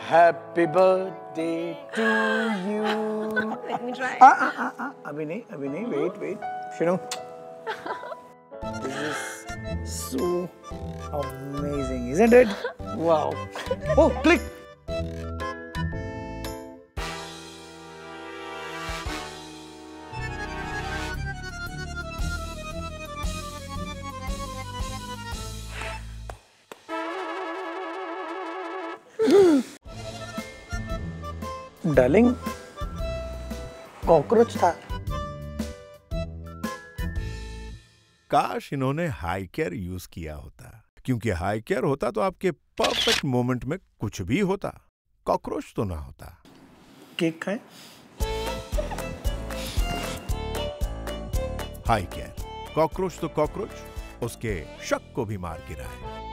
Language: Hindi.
Happy birthday to you. Let me try. अभी नहीं, wait. Shinu. This is so amazing, isn't it? Wow. Oh, click. Darling, cockroach था। काश इन्होंने हाई केयर यूज किया होता, क्योंकि हाई केयर होता तो आपके परफेक्ट मोमेंट में कुछ भी होता, कॉकरोच तो ना होता। केक खाए? हाई केयर, कॉकरोच तो कॉकरोच, उसके शक को भी मार गिराए।